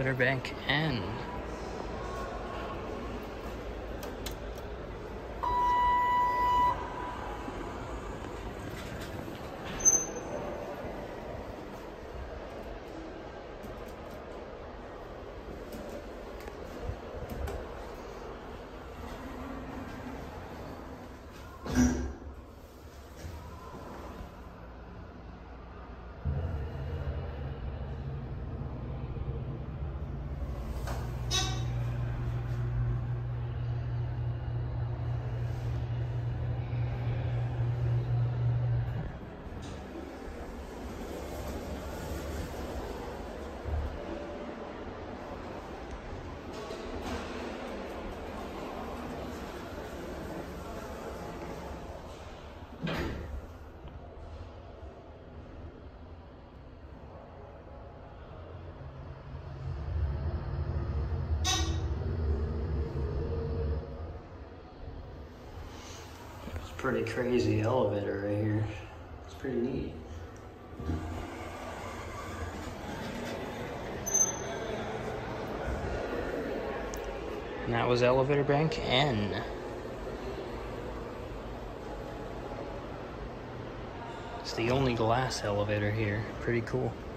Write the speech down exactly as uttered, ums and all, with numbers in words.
elevator bank N. Pretty crazy elevator right here. It's pretty neat. And that was elevator bank N. It's the only glass elevator here. Pretty cool.